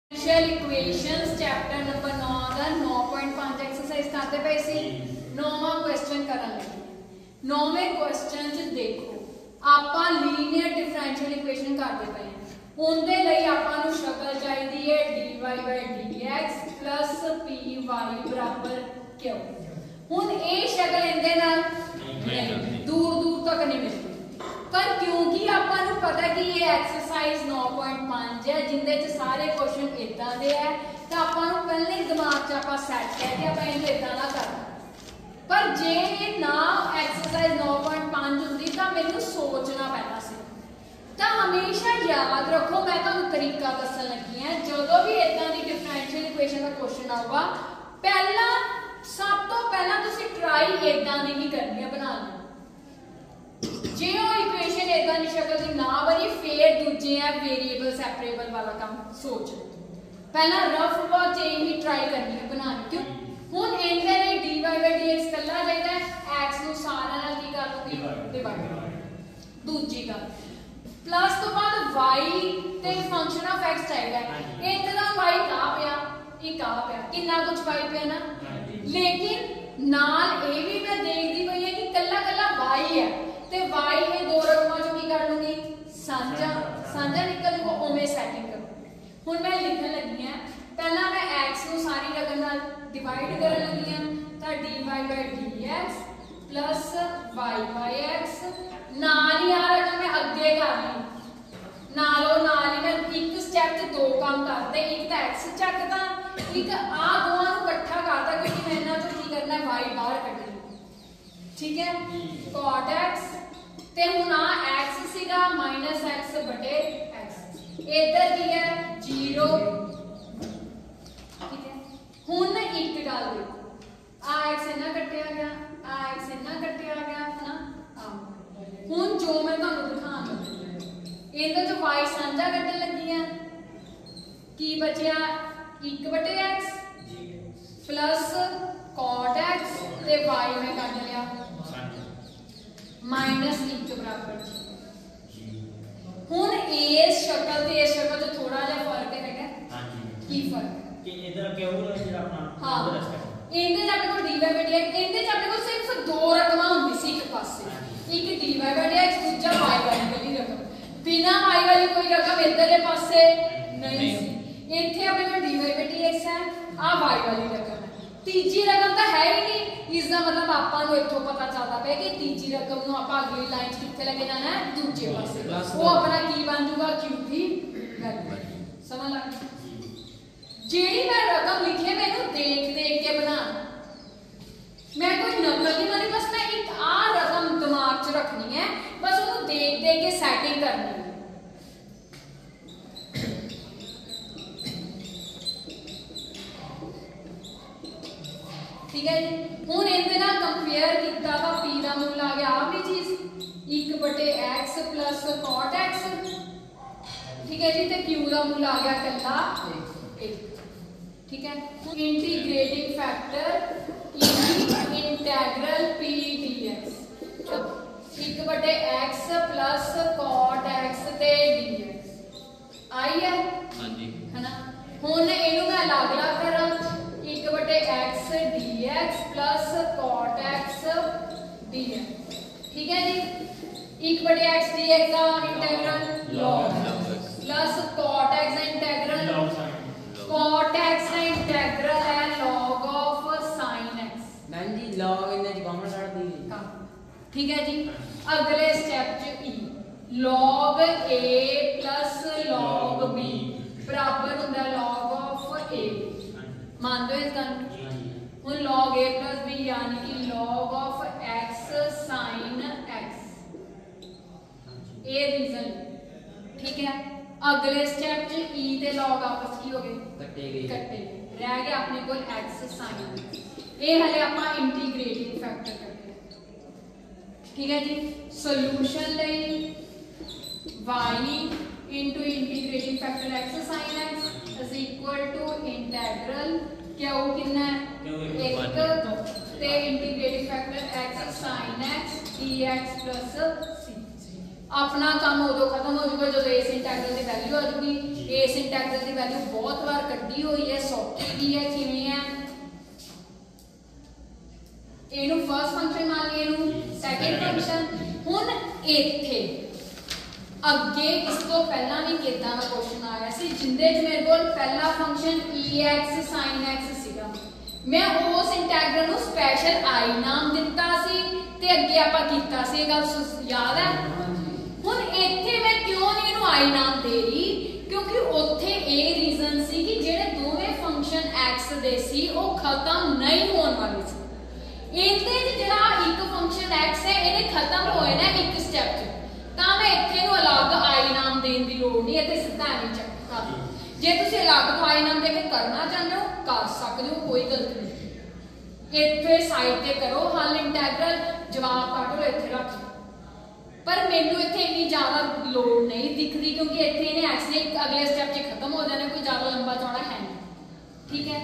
Differential equations chapter number 9 ਦਾ 9.5 exercise ਕਰਦੇ ਪਏ ਸੀ। 9ਵਾਂ ਕੁਐਸਚਨ ਕਰਨ ਲੱਗੇ। 9ਵੇਂ ਕੁਐਸਚਨ ਚ ਦੇਖੋ ਆਪਾਂ ਲੀਨੀਅਰ ਡਿਫਰੈਂਸ਼ੀਅਲ ਇਕੁਏਸ਼ਨ ਕਰਦੇ ਪਏ ਹਾਂ। ਉਹਦੇ ਲਈ ਆਪਾਂ ਨੂੰ ਸ਼ਕਲ ਚਾਹੀਦੀ ਹੈ dy/dx py ਬਰਾਬਰ q। ਹੁਣ ਇਹ ਸ਼ਕਲ ਇਹਦੇ ਨਾਲ ਦੂਰ ਦੂਰ ਤੱਕ ਨਹੀਂ ਮਿਲਦੀ, पर क्योंकि आपां नूं पता कि ये एक्सरसाइज 9.5 है जिंदे च सारे क्वेश्चन इदां दे है, तो आपां नूं पहले ही दिमाग च आपां सैट है कि आपां इहनूं इदां ना करना। पर जे ये ना एक्सरसाइज 9.5 हुंदी तां मैनूं सोचना पैंदा सी। तां हमेशा याद रखो, मैं तुहानूं तरीका दस्सण लगी हां, जदों भी इदां दी डिफरेंशियल इक्वेशन दा क्वेश्चन आऊगा पहला सब तो पहला तुसीं ट्राई इदां दी ही करनी है बनानी। जे वो इक्वेशन इदां दी शक्ल दी ना बनी फिर दूजे है वेरिएबल सैपरेबल वाला काम सोच पहला रफ वॉच ही ट्राई करनी है बनानी। क्यों हुण इहदे लिए dy/dx कल्ला चाहिदा है, x नूं सारे नाल की कर लूंगी डिवाइड। दूजी गल प्लस तो बाद y ते फंक्शन ऑफ x चाहिदा है। एक दा y का पिया एक आ पिया कितना कुछ y पिया ना, लेकिन नाल ए भी मैं देखदी पई है कि कल्ला कल्ला y है ते y ये दो रकमां चों की कर लूंगी साझा साझा निकल जूगा, ओवें सेटिंग करो। हुण मैं लिखण लगी हां पहला मैं x नूं सारी रकम नाल डिवाइड करन लगी हां तां dy/dx y/x नाल ही आ रकम मैं अगे कर ली नालों नाल ही मैं एक स्टेप ते दो काम करते, एक तां x चकदा एक आ दोवां नूं इकट्ठा करदा क्योंकि मैं इन्हां चों की करना है y बाहर कड्ढनी। ठीक है cot x ते हुण आ x सीगा माइनस x बटे x इधर की है 0। ठीक है हुण एक गल देखो आ x इन्ना कटिया गया आ x इन्ना कटिया गया ना आ हुण जो मैं तुहानूं दिखाण लगी इहदे चों y साझा कट्टण लगी है की बचिया 1 बटे x प्लस cot x ते y मैं कट लिया माइनस 1 बराबर। हुण इस शक्ल ते इस शक्ल च थोड़ा जिहा फर्क है। हां जी की फर्क है कि इधर क्यों जेड़ा अपना हां इहदे च अपने को dy/dx इहदे च अपने को सिर्फ दो रकमां हुंदी सी एक पासे, एक dy/dx दूजा y वाली रकम, बिना y वाली कोई रकम इधरले पासे नहीं सी। इत्थे अपने को dy/dx है आ y वाली रकम है, तीजी रकम तो है ही नहीं। इसका मतलब आपां नूं इत्थों पता चलदा पिया कि तीजी रकम नूं आपां अगली लाइन कित्थे लेके जाना है दूजे पासे, वो अपना की बन जाऊगा q की वैल्यू। समझ लग जेड़ी मैं रकम लिखी मैनूं देख देख के बनाना, मैं कोई नकल नहीं मारी, बस मैं एक आ रकम दिमाग च रखनी है, बस उन्होंने देख देख के सैटिंग करनी है। ठीक है जी हुण इहदे नाल कंपेयर कीता तां p दा मुल आ गया आ भी चीज 1 बटे x प्लस cot x। ठीक है जी ते q दा मुल आ गया कल्ला 1। ठीक है integrating factor integral p dx 1 बटे x प्लस cot x ते dx आई है। हां जी है ना। हुण इहनूं मैं अलग-अलग करा 1 बटे x dx plus cot x dx। ठीक है जी 1 बटे x dx का integral log plus cot x का इंटीग्रल cot x का इंटीग्रल है log of sin x। Ma'am ji log इन्ने च कॉमन काट दी। हां ठीक है जी अगले स्टेप च e log a plus log b बराबर हुंदा log ऑफ a। मान दो इस गल हुण log a प्लस b यानी कि log of x sin x a region. ठीक है अगले स्टेप च e ते log आपस की हो गए कट्टे रह गया अपने कोल x sin ए हले आपां इंटीग्रेटिंग फैक्टर करते हैं। ठीक है जी सॉल्यूशन लई y into integrating factor x sin x is equal to integral क्या हो कितना है 1 ते integrating factor x sin x dx plus c। अपना काम उदों खत्म हो जाएगा जो इस इंटैग्रल की वैल्यू आ जाएगी। इस इंटैग्रल की वैल्यू बहुत बार कड्डी हुई है, सौखी भी है। किवें है इनू फर्स्ट फंक्शन मान लिया, इनू सेकंड फंक्शन। हुण इत्थे अगे इस तो पहला भी कितना का क्वेश्चन आया सी जिंदे च मेरे को पहला फंक्शन ex sin x सीगा। मैं उस इंटैग्रल नु स्पेशल आई नाम दिता सी ते अगे आपां कीता सी, गल याद है। हुण इत्थे मैं क्यों नहीं इनू आई नाम दे रही, क्योंकि उत्थे ए रीजन सी कि जेडे दोवें फंक्शन x दे सी ओ खत्म नहीं होने वाले सी। इहदे च जेड़ा एक फंक्शन x है इहने खत्म होए ना एक स्टेप च, तां मैं इत्थे नु अलग आई नाम देने की लोड़ नहीं, इत्थे सीधा नहीं चक्का। जे तुसी अलग तो आई नाम दे के करना चाहते हो कर सकते हो, कोई गलत नहीं। इत्थे साइड ते करो हल इंटैग्रल, जवाब कढ लो इत्थे रख। पर मैनू इत्थे इन्नी ज़्यादा लोड़ नहीं दिखती, क्योंकि इत्थे इहने x ने अगले स्टेप च खत्म हो जाना, कोई ज़्यादा लंबा चौड़ा है नहीं। ठीक है,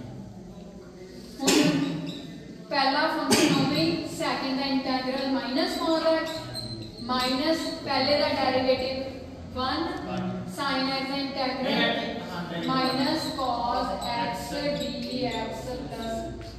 पहला फंक्शन हो गई, सैकेंड का integral minus cos x minus पहले का डेरिवेटिव 1 sin x का integral minus cos x dx plus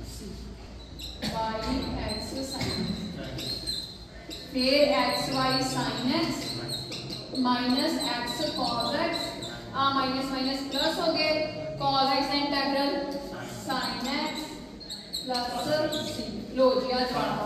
y x sin फिर x y sin x minus x cos x minus minus plus हो गए cos x का integral sin x प्लस c। लो जी आ जवाब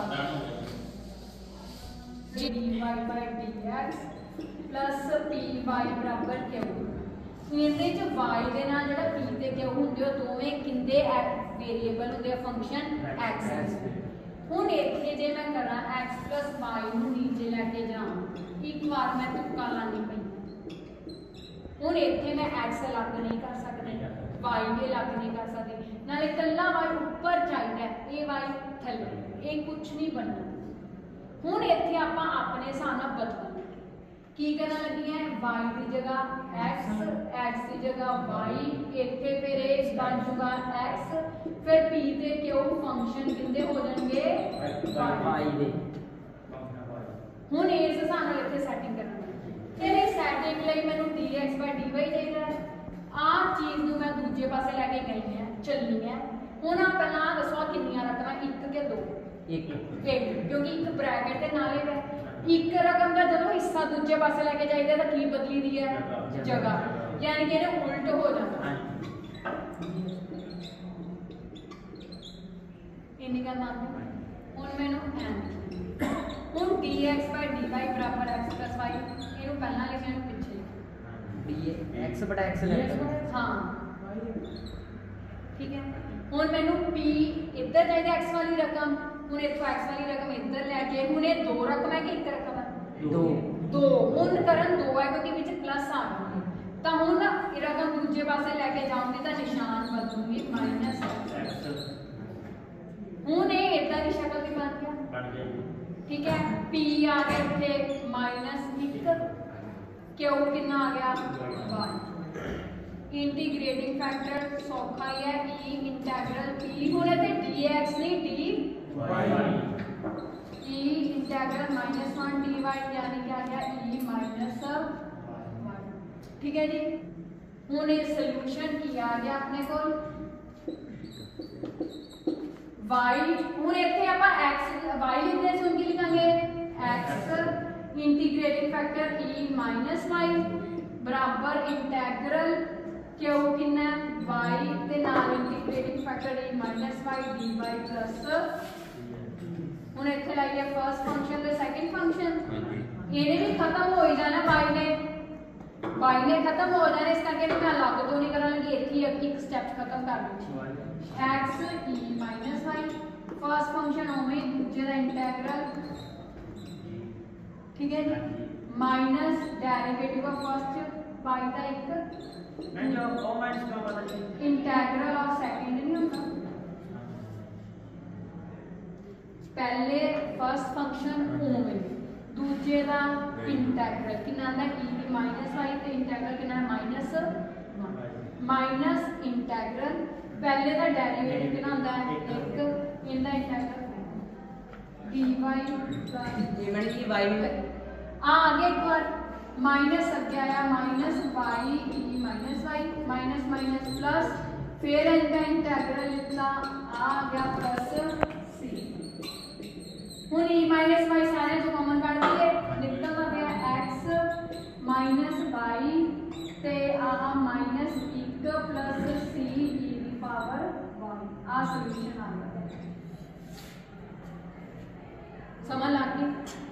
dy by dx प्लस py बराबर q। इहदे च y दे नाल जेड़ा p ते q हुंदे ओ दोवें किंदे वेरिएबल हुंदे फंक्शन x। हुण इत्थे जे मैं करा x प्लस y नूं नीचे लैके जावां, एक बार मैं तुक्का लानी पई। हुण इत्थे मैं x अलग नहीं कर सकदी, y भी अलग नहीं कर सकदी, नाले कल्ला y ऊपर चाहिदा है, ये y थल्ले, ये कुछ नहीं बनना। हुण इत्थे आपां अपने हिसाब नाल बदलना की करना लगी है, y की जगह x, x की जगह y, इत्थे फिर ये बन जाऊगा x, फिर p ते q फंक्शन किंदे हो जाएंगे y दे। हुण इस हिसाब नाल इत्थे सेटिंग करना। फिर इस सेटिंग लई मैनूं dx by dy चाहिदा है। आ चीज नूं मैं दूजे पासे लेके गई है, चलनी है। हुण आ पहला दसो कितनियां रकमां, एक के दो, एक, क्योंकि एक ब्रैकेट के नाले है। एक रकम का जो हिस्सा दूजे पासे लेके जाइए तो की बदली दी है जगह, यानी कि इन्हें उल्ट हो जाता। इन्नी गल मान लो। हुण मैनूं हुण dx by dy बराबर x plus y, इहनूं पहला लिखिया इहनूं पिछे dx बटा x ले हाँ ठीक है। हुण मैनूं p इधर चाहिए x वाली रकम, हुण इत्थों x वाली रकम इधर लैके, हुण ये दो रकम है कि एक रकम है, दो दो। हुण करन दो है क्योंकि विच प्लस आ गया, तो हुण ये रकम दूजे पासे लेके जाऊंगी तो निशान बदलूंगी माइनस। हुण ये इधर की शक्ल की बन गया, ठीक है। p आ गया इत्थे माइनस 1, q कितना आ गया 1। इंटीग्रेटिंग फैक्टर सौखा ही है, e इंटीग्रल p होने थे dx नहीं dy, e इंटीग्रल -1 dy यानी क्या गया e माइनस 1। ठीक है जी। हुण ये सॉल्यूशन की आ गया अपने को y। हुण इत्थे आपां x y लिखदे सी, उनकी लिखांगे x integrating factor e minus y बराबर इंटीग्रल q कितना y ते नाल integrating factor e minus y dy plus. हुण इत्थे लाइए फर्स्ट फंक्शन ते सेकंड फंक्शन, इहने भी खत्म हो ही जाना, y ने खत्म हो जाना, इस करके मैं अलग तो नहीं करन लगी, इत्थे एक स्टेप खत्म कर दूंगी। x e minus y first function ओमे दूजे दा इंटीग्रल, ठीक है जी, minus derivative of first y दा एक इंटीग्रल ऑफ सेकंड नहीं होता। पहले फर्स्ट फंक्शन ओमे दूजे दा इंटीग्रल कितना आंदा e माइनस y ते इंटीग्रल कितना माइनस 1 माइनस इंटीग्रल पहले दा डेरिवेटिव कितना आंदा है 1, इनदा इंटीग्रल dy प्लस ये मैंने y आ गया एक बार माइनस अगे आया minus y minus y minus minus plus फिर इनका इंटेग्रल लिखा आ गया प्लस सी। हुन ई माइनस वाई सारे जो कॉमन काट दिए निकल गया एक्स माइनस वाई ते आ माइनस 1 प्लस सी ई दी पावर 1 आ सॉल्यूशन आ गया। समझ आ गई।